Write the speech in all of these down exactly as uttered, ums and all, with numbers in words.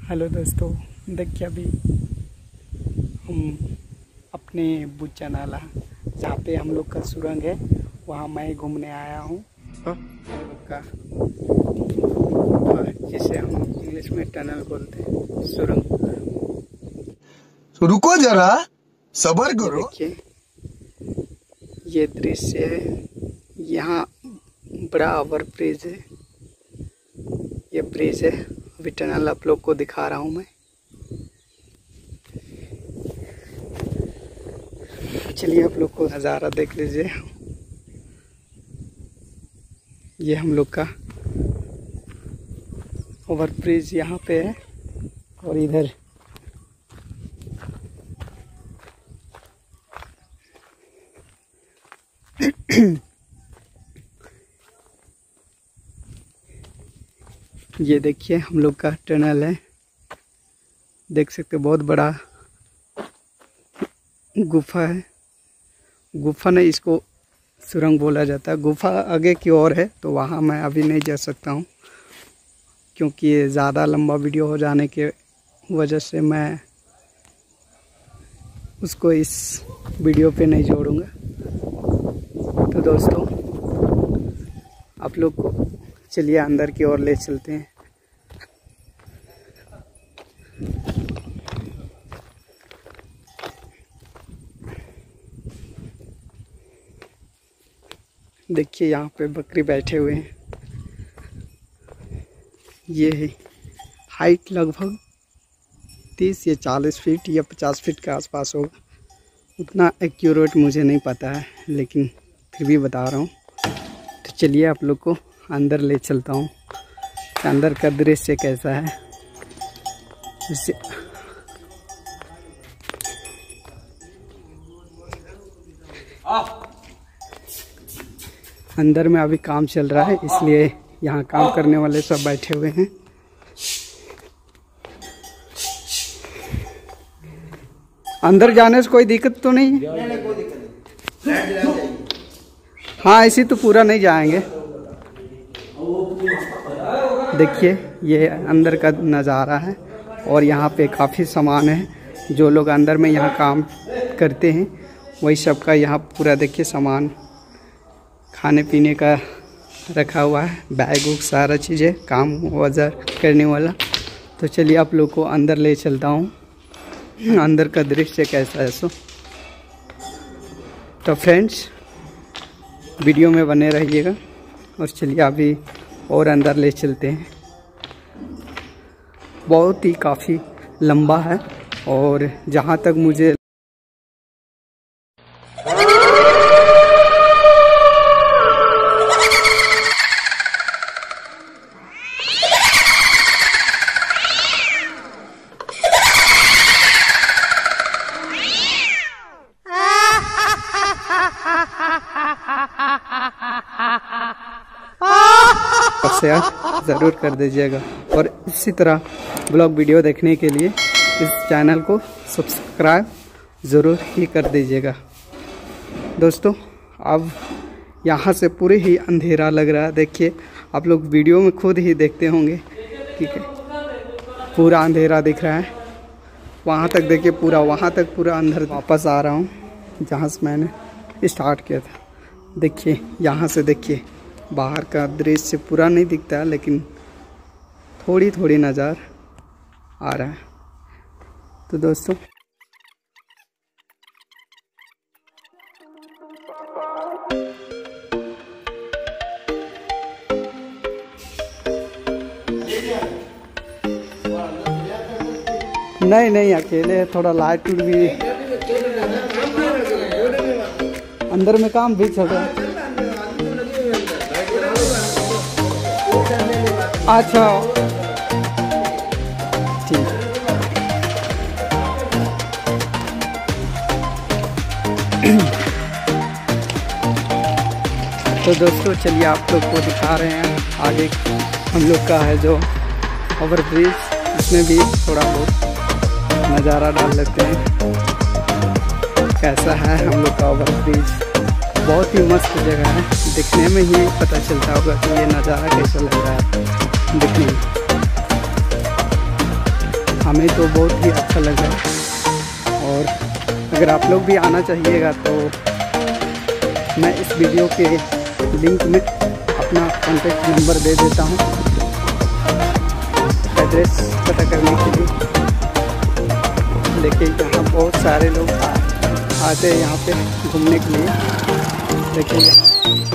Hello दोस्तों, देखिए अभी हम अपने बुच्चा नाला जहाँ पे हम लोग का सुरंग है वहाँ मैं घूमने आया हूँ का, जिसे हम इंग्लिश में टनल बोलते हैं, सुरंग। तो रुको जरा, सब्र करो। देखिए ये दृश्य है, यहाँ बड़ा ओवर ब्रिज है, ये ब्रिज है। अभी टनल आप लोग को दिखा रहा हूँ मैं। चलिए आप लोग को नज़ारा देख लीजिए। ये हम लोग का ओवर ब्रिज यहाँ पे है और इधर ये देखिए हम लोग का टनल है, देख सकते बहुत बड़ा गुफा है। गुफा नहीं, इसको सुरंग बोला जाता है। गुफा आगे की ओर है तो वहाँ मैं अभी नहीं जा सकता हूँ, क्योंकि ये ज़्यादा लंबा वीडियो हो जाने के वजह से मैं उसको इस वीडियो पे नहीं जोड़ूंगा। तो दोस्तों आप लोग को चलिए अंदर की ओर ले चलते हैं। देखिए यहाँ पे बकरी बैठे हुए हैं। ये है हाइट लगभग तीस या चालीस फीट या पचास फीट के आसपास होगा, उतना एक्यूरेट मुझे नहीं पता है, लेकिन फिर भी बता रहा हूँ। तो चलिए आप लोग को अंदर ले चलता हूँ, अंदर का दृश्य कैसा है। इससे अंदर में अभी काम चल रहा है, इसलिए यहाँ काम करने वाले सब बैठे हुए हैं। अंदर जाने से कोई दिक्कत तो नहीं है? नहीं, नहीं, कोई दिक्कत नहीं। हाँ, ऐसे तो पूरा नहीं जाएंगे। देखिए ये अंदर का नज़ारा है और यहाँ पे काफ़ी सामान है। जो लोग अंदर में यहाँ काम करते हैं वही सब का यहाँ पूरा देखिए सामान खाने पीने का रखा हुआ है, बैग वूग सारा चीज़ें काम वजह करने वाला। तो चलिए आप लोग को अंदर ले चलता हूँ, अंदर का दृश्य कैसा है। सो तो फ्रेंड्स वीडियो में बने रहिएगा और चलिए अभी और अंदर ले चलते हैं। बहुत ही काफ़ी लंबा है और जहाँ तक मुझे शेयर ज़रूर कर दीजिएगा और इसी तरह ब्लॉग वीडियो देखने के लिए इस चैनल को सब्सक्राइब ज़रूर ही कर दीजिएगा। दोस्तों अब यहाँ से पूरे ही अंधेरा लग रहा है। देखिए आप लोग वीडियो में खुद ही देखते होंगे, ठीक है, पूरा अंधेरा दिख रहा है। वहाँ तक देखिए पूरा, वहाँ तक पूरा अंदर। वापस आ रहा हूँ जहाँ से मैंने स्टार्ट किया था। देखिए यहाँ से देखिए बाहर का दृश्य पूरा नहीं दिखता है, लेकिन थोड़ी थोड़ी नज़र आ रहा है। तो दोस्तों नहीं नहीं अकेले, थोड़ा लाइट भी अंदर में काम भी चल रहा है। अच्छा ठीक है। तो दोस्तों चलिए आप लोग को दिखा रहे हैं आगे हम लोग का है जो ओवर ब्रिज, इसमें भी थोड़ा बहुत नज़ारा डाल लेते हैं कैसा है हम लोग का ओवर ब्रिज। बहुत ही मस्त जगह है, दिखने में ही पता चलता होगा कि ये नज़ारा कैसा लग रहा है दिखने में। हमें तो बहुत ही अच्छा लगा है। और अगर आप लोग भी आना चाहिएगा तो मैं इस वीडियो के लिंक में अपना कॉन्टैक्ट नंबर दे देता हूँ एड्रेस पता करने के लिए। देखिए यहाँ बहुत सारे लोग आ, आते हैं यहाँ पे घूमने के लिए। देखिए यहाँ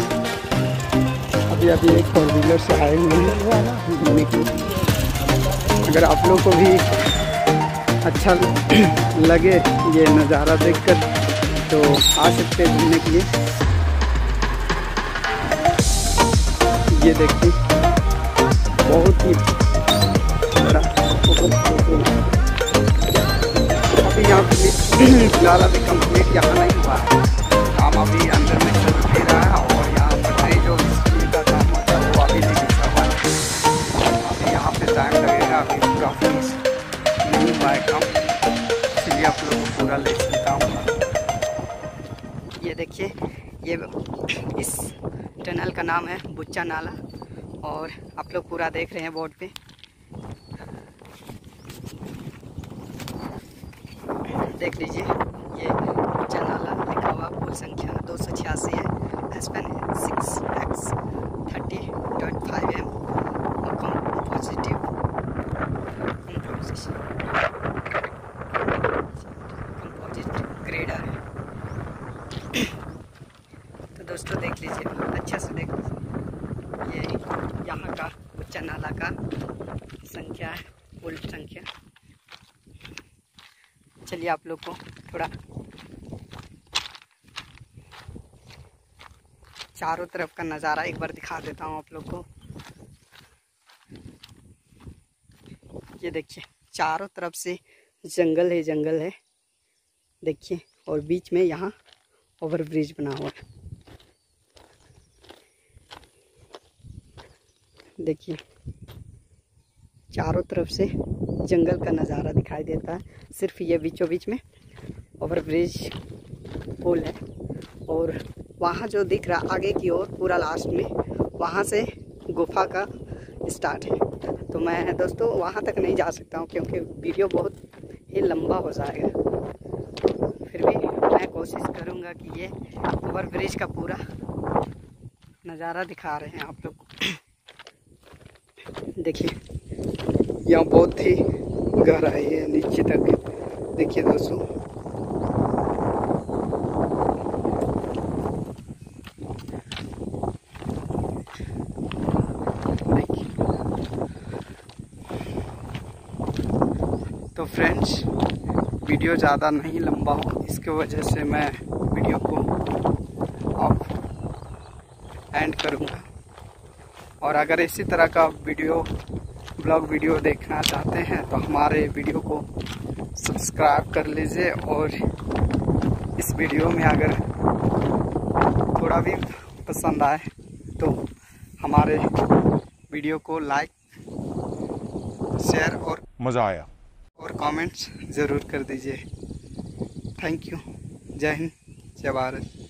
अभी अभी एक फोर व्हीलर से आए हुए हैं घूमने के लिए। अगर आप लोग को भी अच्छा लगे ये नज़ारा देखकर तो आ सकते हैं घूमने के लिए। ये देखिए बहुत ही बड़ा अभी यहाँ पे फिलहाल अभी कंप्लीट यहाँ नहीं हुआ है काम, अभी अंदर में चल भी रहा है। और यहाँ पर जो स्टील का काम होता है वो अभी नहीं बिछा हुआ है। अभी यहाँ पे टाइम लगेगा, अभी पूरा फिनिश नहीं हुआ है काम, इसलिए आप लोगों को पूरा ले चलता हूँ। ये देखिए ये इस टनल का नाम है बुच्चा नाला और आप लोग पूरा देख रहे हैं बोर्ड पे। देख लीजिए ये बुच्चा नाला लिखा हुआ, पुल संख्या दो सौ छियासी है, aspen six X thirty point five M और कंपोजिटिव कंपोजिट ग्रेडर है। तो दोस्तों देख लीजिए अच्छे से देख लीजिए ये यहाँ का बुच्चा नाला का संख्या है, पुल संख्या। चलिए आप लोग को थोड़ा चारों तरफ का नज़ारा एक बार दिखा देता हूँ आप लोग को। ये देखिए चारों तरफ से जंगल है जंगल है देखिए, और बीच में यहाँ ओवर ब्रिज बना हुआ है। देखिए चारों तरफ से जंगल का नज़ारा दिखाई देता है, सिर्फ ये बीचों बीच में ओवर ब्रिज पुल है। और वहाँ जो दिख रहा आगे की ओर पूरा लास्ट में, वहाँ से गुफा का स्टार्ट है। तो मैं दोस्तों वहाँ तक नहीं जा सकता हूँ क्योंकि वीडियो बहुत ही लंबा हो जाएगा। फिर भी मैं कोशिश करूँगा कि ये ओवर ब्रिज का पूरा नज़ारा दिखा रहे हैं आप लोग को। देखिए यहाँ बहुत ही गहराई है नीचे तक। देखिए दोस्तों देखिए। तो फ्रेंड्स वीडियो ज़्यादा नहीं लंबा हो इसके वजह से मैं वीडियो को ऑफ एंड करूँगा। और अगर इसी तरह का वीडियो ब्लॉग वीडियो देखना चाहते हैं तो हमारे वीडियो को सब्सक्राइब कर लीजिए। और इस वीडियो में अगर थोड़ा भी पसंद आए तो हमारे वीडियो को लाइक शेयर और मज़ा आया और कमेंट्स ज़रूर कर दीजिए। Thank you. जय हिंद जय भारत।